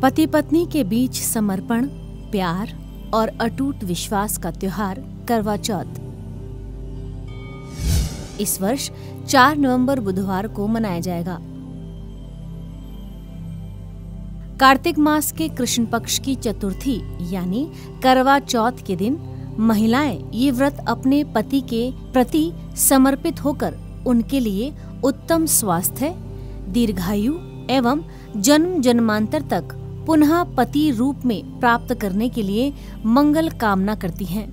पति पत्नी के बीच समर्पण, प्यार और अटूट विश्वास का त्योहार करवा चौथ इस वर्ष 4 नवंबर बुधवार को मनाया जाएगा। कार्तिक मास के कृष्ण पक्ष की चतुर्थी यानी करवा चौथ के दिन महिलाएं ये व्रत अपने पति के प्रति समर्पित होकर उनके लिए उत्तम स्वास्थ्य, दीर्घायु एवं जन्म जन्मांतर तक पुनः पति रूप में प्राप्त करने के लिए मंगल कामना करती हैं।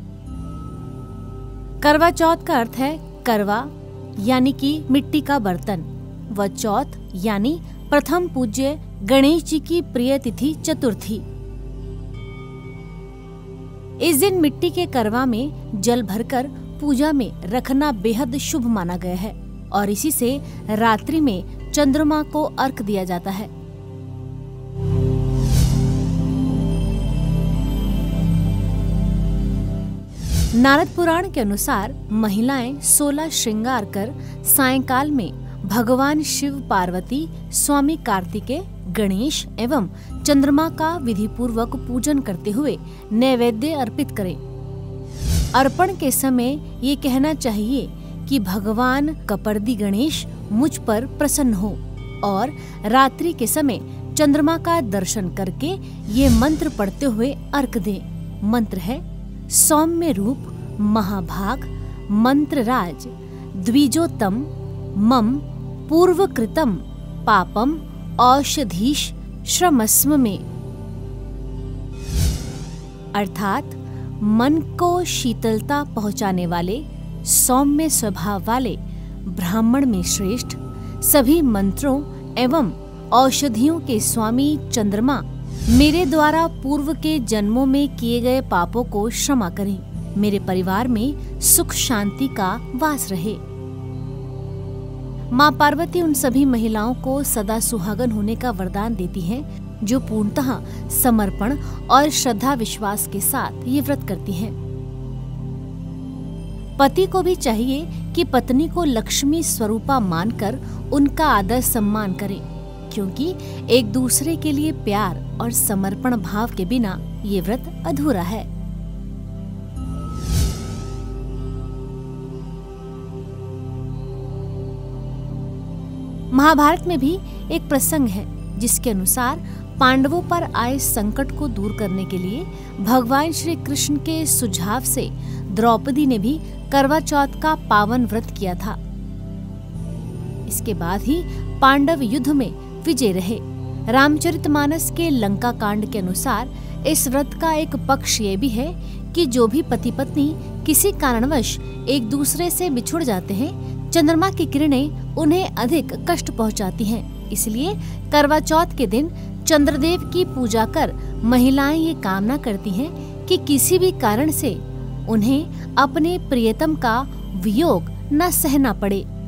करवा चौथ का अर्थ है करवा यानी कि मिट्टी का बर्तन व चौथ यानी प्रथम पूज्य गणेश जी की प्रिय तिथि चतुर्थी। इस दिन मिट्टी के करवा में जल भरकर पूजा में रखना बेहद शुभ माना गया है और इसी से रात्रि में चंद्रमा को अर्घ दिया जाता है। नारद पुराण के अनुसार महिलाएं 16 श्रृंगार कर सायंकाल में भगवान शिव, पार्वती, स्वामी कार्तिकेय, गणेश एवं चंद्रमा का विधि पूर्वक पूजन करते हुए नैवेद्य अर्पित करें। अर्पण के समय ये कहना चाहिए कि भगवान कपर्दी गणेश मुझ पर प्रसन्न हो और रात्रि के समय चंद्रमा का दर्शन करके ये मंत्र पढ़ते हुए अर्घ दें। मंत्र है सौम्य रूप महाभाग मंत्रराज द्विजोतम मम पूर्वकृतम पापम औषधीश श्रमस्व में, अर्थात मन को शीतलता पहुंचाने वाले सौम्य स्वभाव वाले ब्राह्मण में श्रेष्ठ सभी मंत्रों एवं औषधियों के स्वामी चंद्रमा मेरे द्वारा पूर्व के जन्मों में किए गए पापों को क्षमा करें। मेरे परिवार में सुख शांति का वास रहे। माँ पार्वती उन सभी महिलाओं को सदा सुहागन होने का वरदान देती हैं जो पूर्णतः समर्पण और श्रद्धा विश्वास के साथ ये व्रत करती हैं। पति को भी चाहिए कि पत्नी को लक्ष्मी स्वरूपा मानकर उनका आदर सम्मान करें, क्योंकि एक दूसरे के लिए प्यार और समर्पण भाव के बिना ये व्रत अधूरा है। महाभारत में भी एक प्रसंग है जिसके अनुसार पांडवों पर आए संकट को दूर करने के लिए भगवान श्री कृष्ण के सुझाव से द्रौपदी ने भी करवा चौथ का पावन व्रत किया था। इसके बाद ही पांडव युद्ध में विजय रहे। रामचरितमानस के लंका कांड के अनुसार इस व्रत का एक पक्ष ये भी है कि जो भी पति पत्नी किसी कारणवश एक दूसरे से बिछुड़ जाते हैं, चंद्रमा की किरणें उन्हें अधिक कष्ट पहुंचाती हैं। इसलिए करवा चौथ के दिन चंद्रदेव की पूजा कर महिलाएं ये कामना करती हैं कि किसी भी कारण से उन्हें अपने प्रियतम का वियोग न सहना पड़े।